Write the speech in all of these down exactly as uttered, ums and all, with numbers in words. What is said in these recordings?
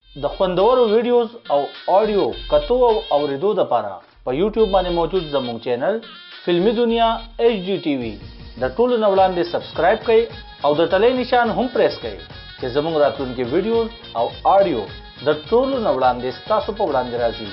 د خوندورو ویډیوز او آډیو کتو او اوریدو لپاره په یوټیوب باندې موجود زموږ چینل فلمی دنیا ایچ ډي ټي وي د ټولو نه وړاندې سبسکرایب کړئ او د ټلۍ نشان هم پریس کړئ چې زموږ راتلونکي ویډیوز او آډیو د ټولو نه وړاندې ستاسو په وړاندې راځي.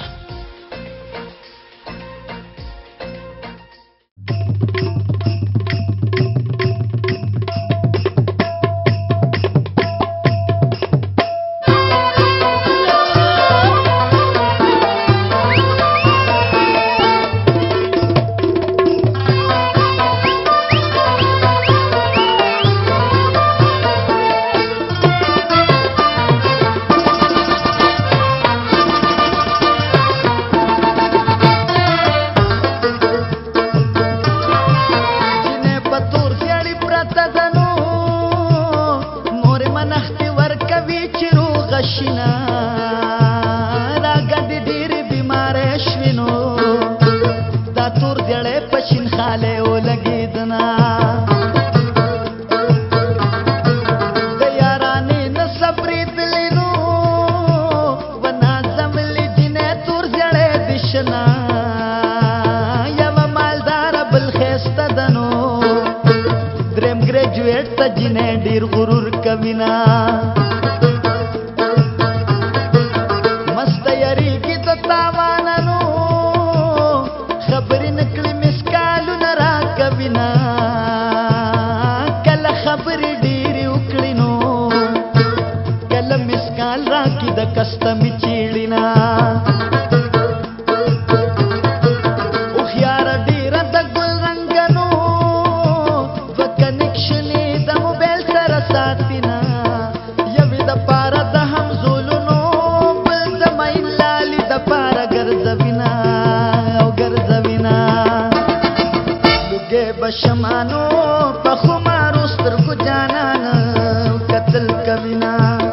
ډیر غرور کوینا مست یری کی د تاوانانو خبرې نکړې مسکالو نه را کوینا کله خبرې ډېرې وکړې نو کله مسکال را کی د کستمې چیړینا شمانو په خمارو سترګو جانان قتل کوینا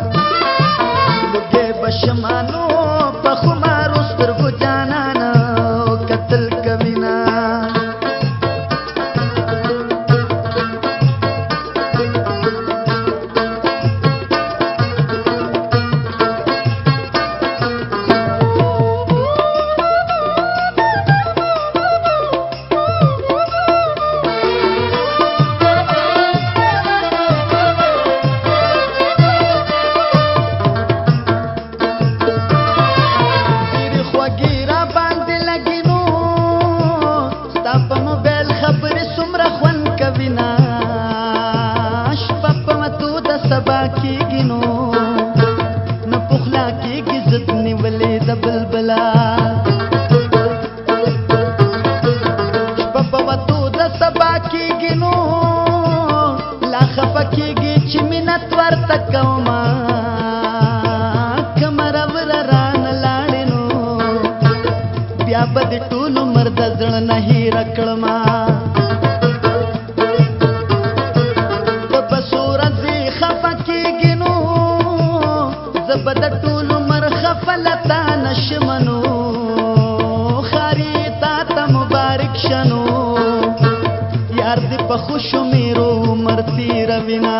لږه بشمانو په خمارو سترګو جانان قتل کوینا سبا کیږي نو نه پخلا کیږي زد نیولې د بلبلا شپه په وتو د سبا کیږي نو لا خفه کیږي چې مینت ورته کومه کمر ور ران لاړې نو بیا به د ټولو مرد زړه نه هیر کړما بد ټول مرخفلتا نشمنو خاري تا ته مبارک شنو یار دې په خوشو میرو مرتی روینا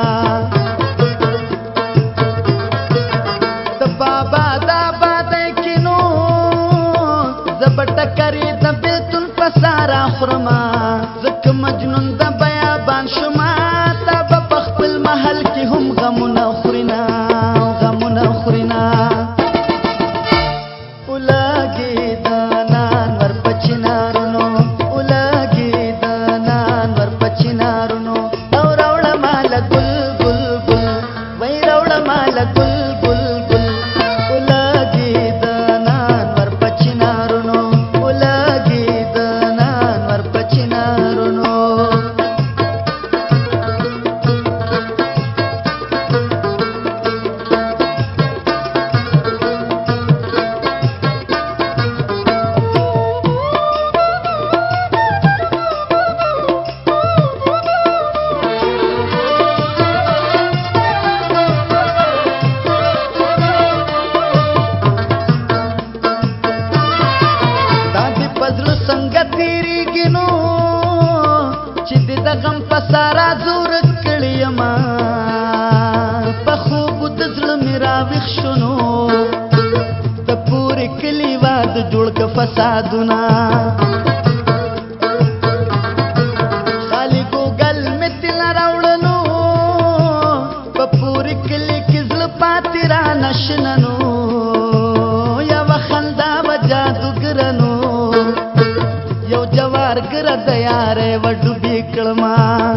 د بابا دا باد کینو زبټ کری د بیت الفسارا خرما زک مجنون د بیابان شما تا په خپل محل کې هم غمونه خورنا خورنا اولګي دانان ور پچنارونو اولګي دانان ور پچنارونو او راوړ مال ګل ګل ګل وای راوړ مال ګل ګل ګل اولګي دانان ور پچنارونو اولګي دانان ور پچ کلی واد جوړ ک فسادونه خالی ګوګل متل راوړلو په پوری کلی کې زل پاتې را نشننو یا وخندا و جادوګرنو یو جوار ګر د یارې وډو بیکړما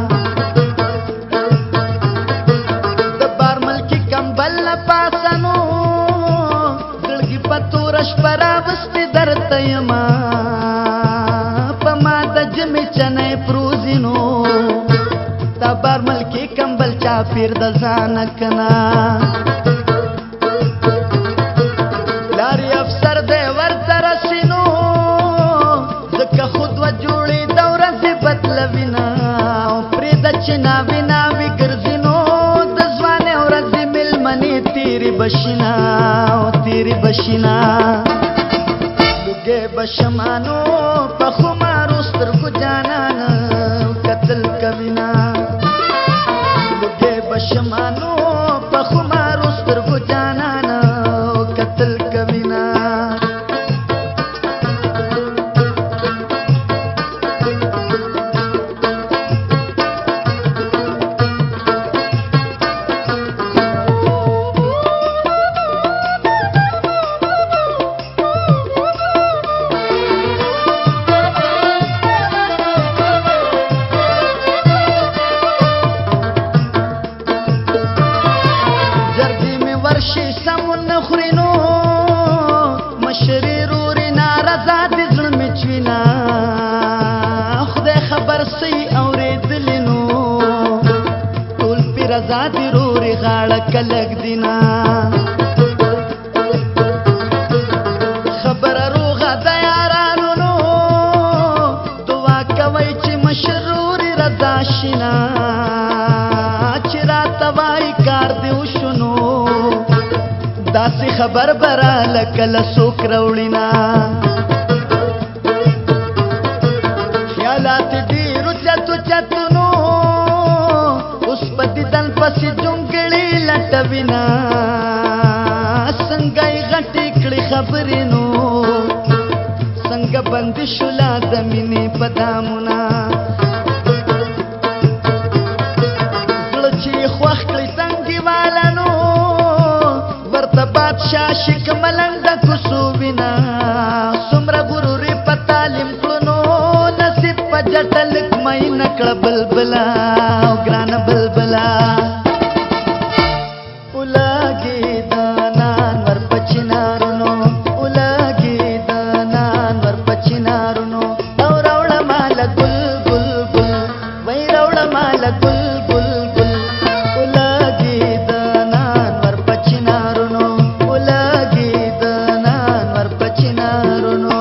پرا وستی درته یما په ما د جمی چنې پروزینو تا بار ملکی کمبل چا پیر د ځان کنا لاري افسر دې ورته رسینو زکه خود و جوړي دوره دې بدلوینا پرې د چنا وینا وی ګرځینو د ځوانه ورځ مل منی تیری بشینا تیری بشینا لګې بشمانو په خمارو سترګو جانان قتل کوینا لګې بشمانو په خمارو سترګو جانان قتل کوینا رضا روري غاړه کلک دینا خبر روغه د یارانو نو دعا کوي چې مشروري رضا شینا چې راته وای کار دی وشنو داسې خبر برا لکله څوک راوړینا خیالات ډیرو چتو چتو نو اوس په دیدن پسې جونګړې لټوینا څنګه یې غټې کړې خبرې نو څنګه بندي شولا د مینې په دامونه زړه چې یې خوښ کړې تنګې والا نو ورته بادشاه شیک ملنډه کوڅو وینا څومره غرورې په تعلیم کړو نو نصیب په جټه لږ مینه کړه بلبله او ګرانه بلبله اولاګې د نان ور په چنارونو اولاګې د نان ور په چنارونو او راوړه ماله ګل ګل ګل وای راوړه ماله ګل ګل ګل اولاګې د نان ور په چنارونو اولاګې د نان ور په چنارونو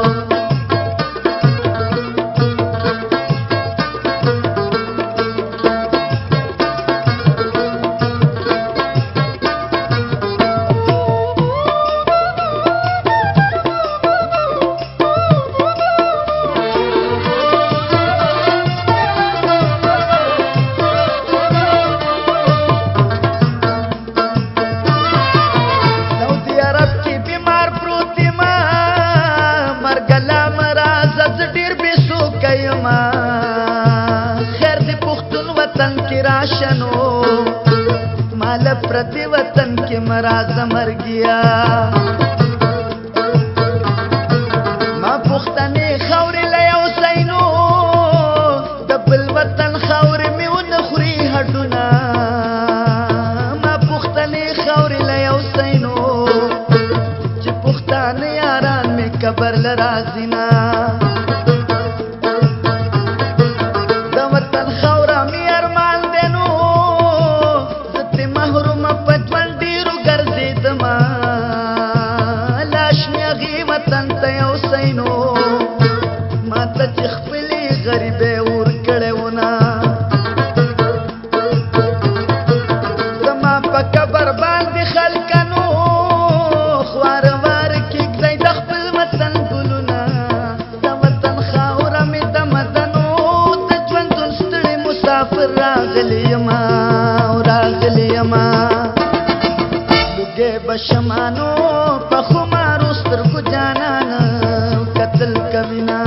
خیر دی پختون وطن کی راشنو مال پردی وطن کی مراز مر گیا ما پختنی خوری لیو سینو دبل وطن خوری میون خوری ہڈونا ما پختنی خوری لیو سینو چی پختان یاران میں کبر لرازینا بشمانو په خمارو سترګو جانان قتل کوینا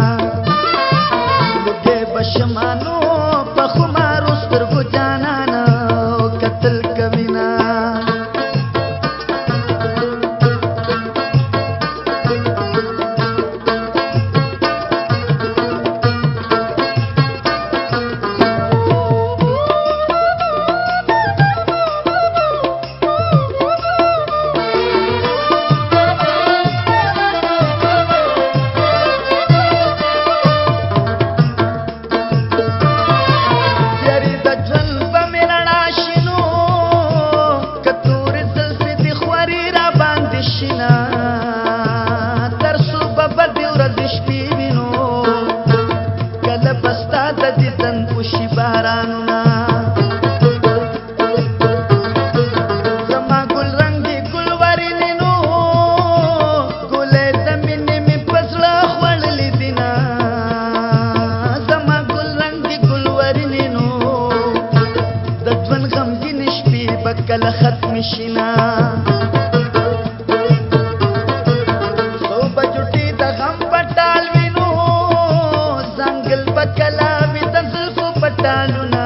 لږه بشمانو په خمارو سترګو جانان قتل کوینا کله ختم شینا سو بجټي د غم پټال وینو زنګل بکلا وی د زلفو پټالونا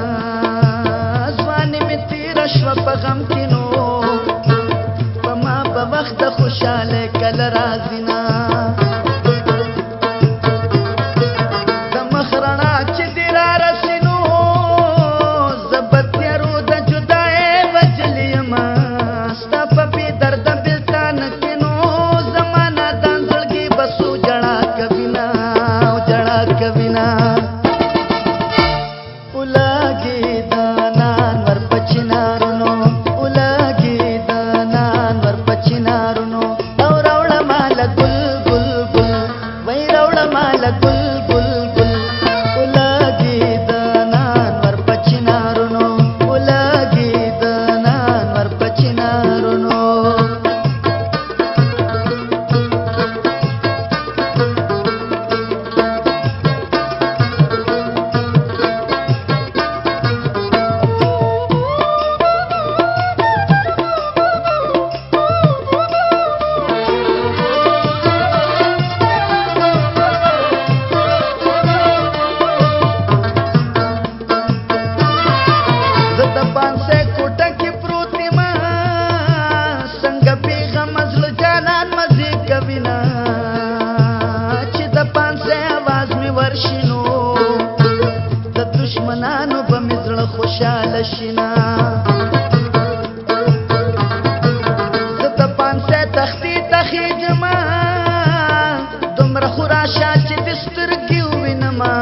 ځواني می تیر شو په غم کینو په ما په وخت خوشاله کله رازینا د مخرنا چې دیرا رسینو زبتیرو د خوشاله شینا زت پانسه تختی تخی جما دومره خوراشا چې دسترګي وینما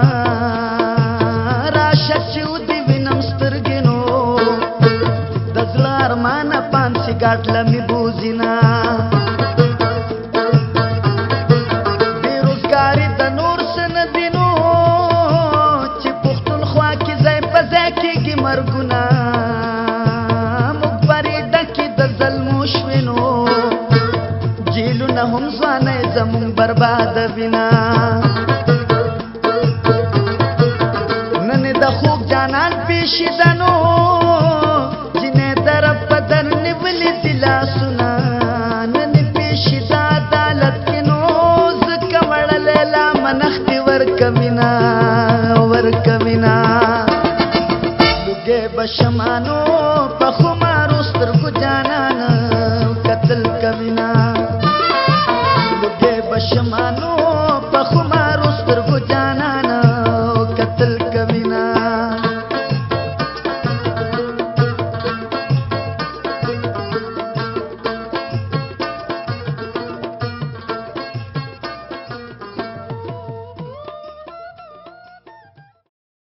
راشه چې ودی وینم سترګینو د زلار مان پانسی ګاټ لمی بوزینا بیروزګاری د نور سن دینو چې پختونخوا کې ځای په ځای کېږي مرګونه موږ پرې ډکې د ظلمو شوینو جیلونه هم ځوانۍ زموږ بربادوینه نن د خوږ جانان پیشیدنو جنې در په در نیولې دي لاسونه نن پیشیده عدالت کې نو ځکه وړلې لا منختې ورکوینه ورکوینه لږه بشمانو